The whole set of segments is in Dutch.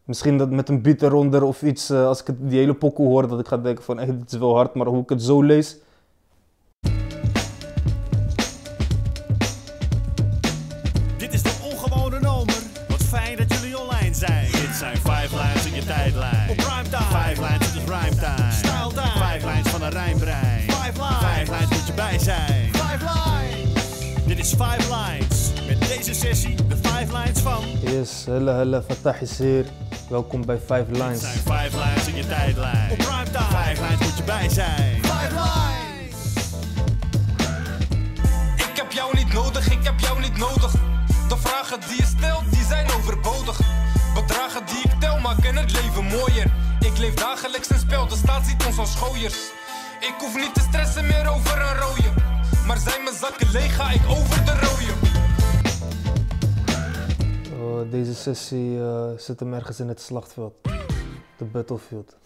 Misschien dat met een beat eronder of iets, als ik die hele pokoe hoor, dat ik ga denken van, dit is wel hard, maar hoe ik het zo lees. Dit is de ongewone nomer. Wat fijn dat jullie online zijn. Dit zijn 5 lines in je tijdlijn. Op primetime. 5 lines, het is rhymetime. Style time. 5 lines van een rijmbrein. 5 lines moet je bij zijn. 5 lines. Dit is 5 lines. Met deze sessie de 5 lines van. Yes, hella, Fatah is hier. Welkom bij 5 lines. Dit zijn 5 lines in je tijdlijn. Op primetime. 5 lines moet je bij zijn. 5 lines. Ik heb jou niet nodig, ik heb jou niet nodig. De vragen die je stelt, die zijn overbodig. Bedragen die ik tel maken het leven mooier. Ik leef dagelijks een spel, de staat ziet ons als gooiers. Ik hoef niet te stressen meer over een rode. Maar zijn mijn zakken leeg, ga ik over de rode. Deze sessie zit hem ergens in het slagveld. De battlefield.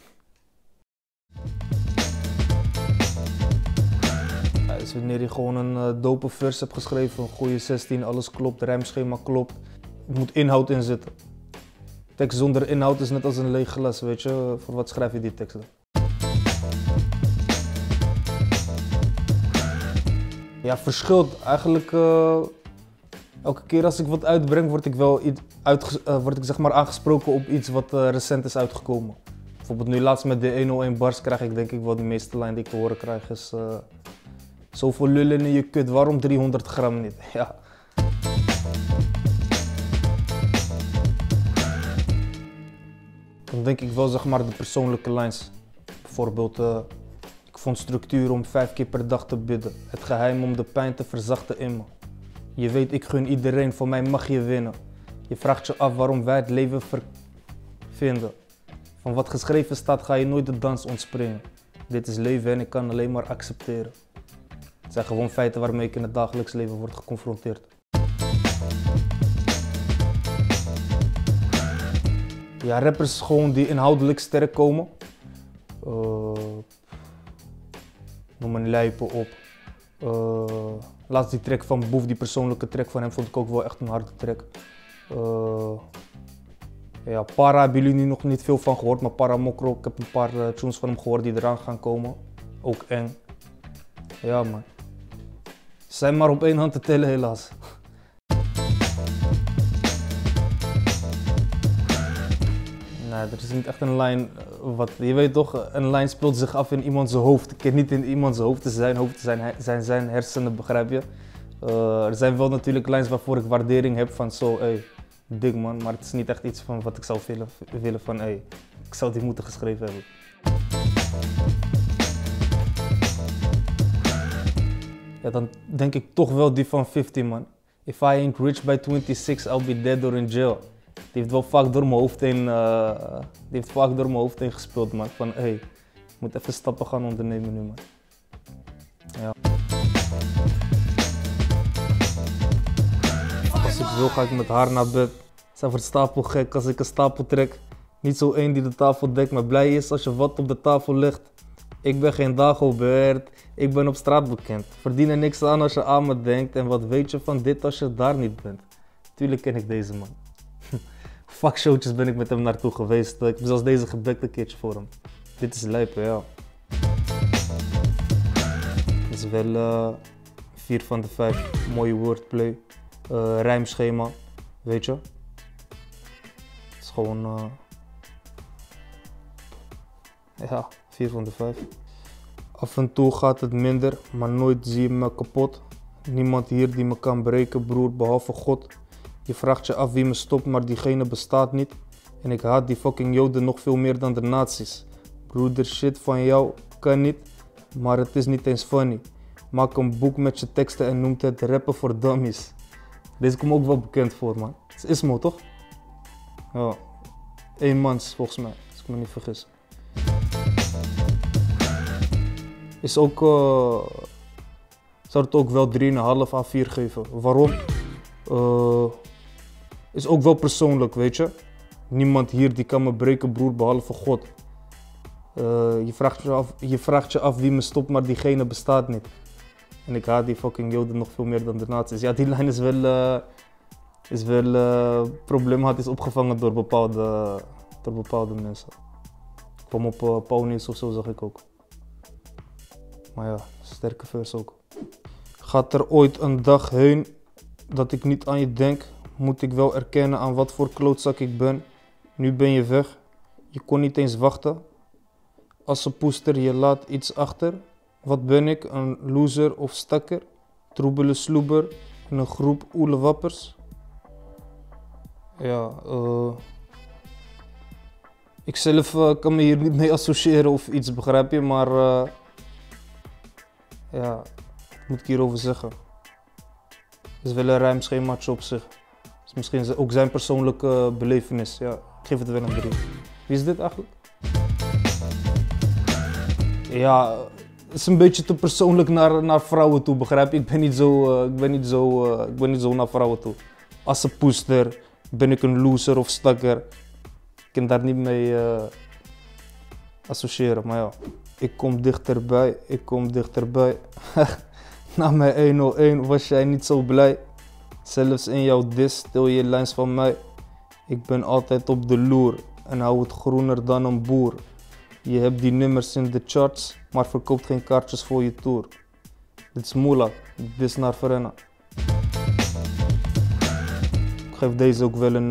Dus wanneer je gewoon een dope vers hebt geschreven, een goede 16, alles klopt, rijmschema klopt. Er moet inhoud in zitten. Tekst zonder inhoud is net als een leeg glas, weet je. Voor wat schrijf je die teksten? Ja, verschilt. Eigenlijk elke keer als ik wat uitbreng, word ik wel zeg maar aangesproken op iets wat recent is uitgekomen. Bijvoorbeeld nu laatst met de 101 bars krijg ik denk ik wel de meeste lijn die ik te horen krijg is zoveel lullen in je kut, waarom 300 gram niet? Ja. Dan denk ik wel zeg maar de persoonlijke lines. Bijvoorbeeld, ik vond structuur om 5 keer per dag te bidden. Het geheim om de pijn te verzachten in me. Je weet, ik gun iedereen, voor mij mag je winnen. Je vraagt je af waarom wij het leven vinden. Van wat geschreven staat ga je nooit de dans ontspringen. Dit is leven en ik kan alleen maar accepteren. Het zijn gewoon feiten waarmee ik in het dagelijks leven word geconfronteerd. Ja, rappers gewoon die inhoudelijk sterk komen. Noem een lijpen op. Laatst die track van Boef, die persoonlijke track van hem, vond ik ook wel echt een harde track. Ja, Para hebben jullie nu nog niet veel van gehoord, maar Para Mokro, ik heb een paar tunes van hem gehoord die eraan gaan komen. Ook eng. Ja man. Ze zijn maar op één hand te tellen helaas. Nee, er is niet echt een lijn wat, je weet toch, een lijn speelt zich af in iemands hoofd. Ik kan niet in iemands hoofd te zijn, zijn hersenen, begrijp je? Er zijn wel natuurlijk lijns waarvoor ik waardering heb van zo, hey, dik man, maar het is niet echt iets van wat ik zou willen van, hey, ik zou die moeten geschreven hebben. Ja, dan denk ik toch wel die van 50 man. If I ain't rich by 26, I'll be dead or in jail. Die heeft wel vaak door mijn hoofd heen, gespeeld man. Van hey, ik moet even stappen gaan ondernemen nu man. Ja. Als ik wil ga ik met haar naar bed. Zij wordt stapelgek als ik een stapel trek. Niet zo één die de tafel dekt, maar blij is als je wat op de tafel legt. Ik ben geen Dagobert, ik ben op straat bekend. Verdien er niks aan als je aan me denkt. En wat weet je van dit als je daar niet bent? Tuurlijk ken ik deze man. Fuck showtjes ben ik met hem naartoe geweest. Ik heb zelfs deze gebekt een keertje voor hem. Dit is lijpen, ja. Het is wel 4 van de 5. Mooie wordplay. Rijmschema, weet je. Het is gewoon... ja, 4 van de 5. Af en toe gaat het minder, maar nooit zie je me kapot. Niemand hier die me kan breken, broer, behalve God. Je vraagt je af wie me stopt, maar diegene bestaat niet. En ik haat die fucking Joden nog veel meer dan de nazi's. Broeder, shit van jou kan niet, maar het is niet eens funny. Maak een boek met je teksten en noemt het rappen voor dummies. Deze komt ook wel bekend voor, man. Het is Ismo, toch? Ja. 1 mans, volgens mij, als ik me niet vergis. Is ook... zou het ook wel 3,5 à 4 geven. Waarom? Is ook wel persoonlijk, weet je. Niemand hier die kan me breken, broer, behalve God. Je vraagt je af wie me stopt, maar diegene bestaat niet. En ik haat die fucking Joden nog veel meer dan de nazi's. Ja, die lijn is wel problematisch opgevangen door bepaalde door bepaalde mensen. Ik kwam op Ponies of zo, zag ik ook. Maar ja, sterke vers ook. Gaat er ooit een dag heen dat ik niet aan je denk? Moet ik wel erkennen aan wat voor klootzak ik ben? Nu ben je weg, je kon niet eens wachten. Assenpoester, je laat iets achter. Wat ben ik, een loser of stakker? Troebele sloeber in een groep oelewappers. Ja, ik zelf kan me hier niet mee associëren of iets, begrijp je? Maar ja, wat moet ik hierover zeggen? Het is wel een rijmschemaatje op zich. Het is misschien ook zijn persoonlijke belevenis. Ja, ik geef het wel een 3. Wie is dit eigenlijk? Ja, het is een beetje te persoonlijk naar vrouwen toe, begrijp je? Ik ben niet zo naar vrouwen toe. Assenpoester, ben ik een loser of stakker? Ik kan daar niet mee associëren, maar ja. Ik kom dichterbij. Na mijn 101 was jij niet zo blij. Zelfs in jouw dis stel je lijns van mij. Ik ben altijd op de loer en hou het groener dan een boer. Je hebt die nummers in de charts, maar verkoopt geen kaartjes voor je tour. Dit is moeilijk, dit is naar Verena. Ik geef deze ook wel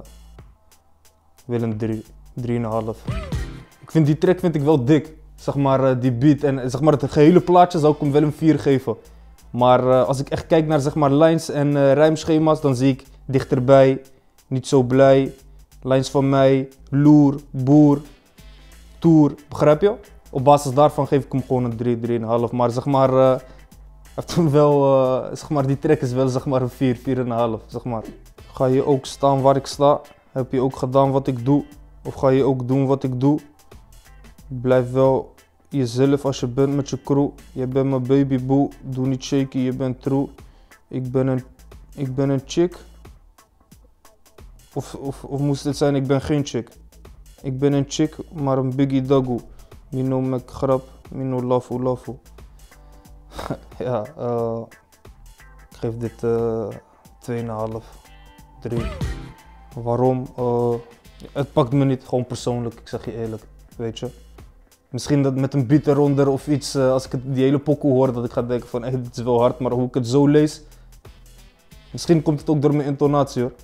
een 3, 3,5. Ik vind die track wel dik, zeg maar die beat en zeg maar het gehele plaatje zou ik hem wel een 4 geven. Maar als ik echt kijk naar zeg maar lines en rijmschema's, dan zie ik dichterbij, niet zo blij, lines van mij, loer, boer, tour, begrijp je? Op basis daarvan geef ik hem gewoon een 3, 3,5. Maar zeg maar, heeft toen wel, zeg maar die track is wel zeg maar een 4, 4,5, zeg maar. Ga je ook staan waar ik sta? Heb je ook gedaan wat ik doe? Of ga je ook doen wat ik doe? Blijf wel jezelf als je bent met je crew. Je bent mijn babyboe, doe niet shaky, je bent true. Ik ben een chick. Of moest het zijn, ik ben geen chick. Ik ben een chick, maar een biggie dagoe. Mino mek grap, mino lafu lafu. Ja, ik geef dit 2,5, 3. Waarom? Het pakt me niet, gewoon persoonlijk, ik zeg je eerlijk, weet je. Misschien dat met een beat eronder of iets, als ik die hele pokoe hoor, dat ik ga denken van dit is wel hard, maar hoe ik het zo lees, misschien komt het ook door mijn intonatie hoor.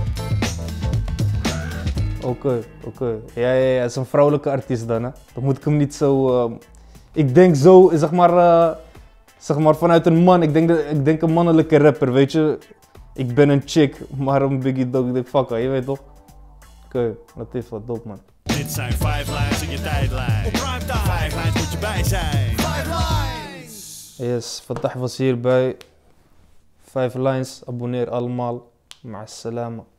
Oké. Ja, het is een vrouwelijke artiest dan hè. Dan moet ik hem niet zo, ik denk zo, zeg maar vanuit een man, ik denk een mannelijke rapper, weet je. Ik ben een chick, maar een biggie dog, ik denk fuck je weet toch. Oké, dat is wat dope man. Dit zijn 5 lines in je tijdlijn. Op Primetime. 5 lines moet je bij zijn. 5 lines! Yes, Fatah was hierbij. 5 lines, abonneer allemaal. Ma'as salama.